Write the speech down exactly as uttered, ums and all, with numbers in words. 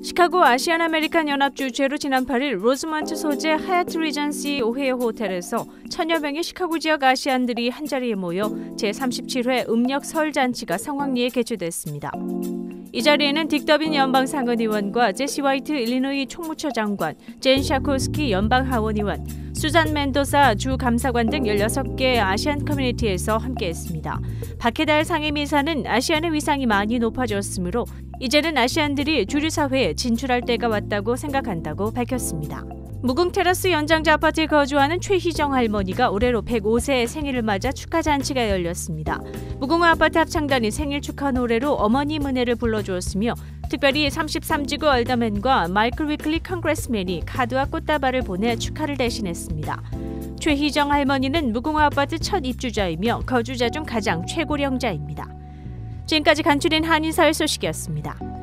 시카고 아시안 아메리칸 연합 주최로 지난 팔 일 로즈먼트 소재 하얏트 리전시 오헤어 호텔에서 천여 명의 시카고 지역 아시안들이 한자리에 모여 제삼십칠 회 음력 설 잔치가 성황리에 개최됐습니다. 이 자리에는 딕 더빈 연방 상원의원과 제시 화이트 일리노이 총무처 장관, 젠 샤코스키 연방 하원의원, 수잔 멘도사 주 감사관 등 열여섯 개 아시안 커뮤니티에서 함께했습니다. 박해달 상임이사는 아시안의 위상이 많이 높아졌으므로 이제는 아시안들이 주류 사회에 진출할 때가 왔다고 생각한다고 밝혔습니다. 무궁 테라스 연장자 아파트에 거주하는 최희정 할머니가 올해로 백오 세 생일을 맞아 축하 잔치가 열렸습니다. 무궁화 아파트 합창단이 생일 축하 노래로 어머니 은혜를 불러주었으며 특별히 삼십삼 지구 얼더맨과 마이클 위클리 컨그레스맨이 카드와 꽃다발을 보내 축하를 대신했습니다. 최희정 할머니는 무궁화 아파트 첫 입주자이며 거주자 중 가장 최고령자입니다. 지금까지 간추린 한인사회 소식이었습니다.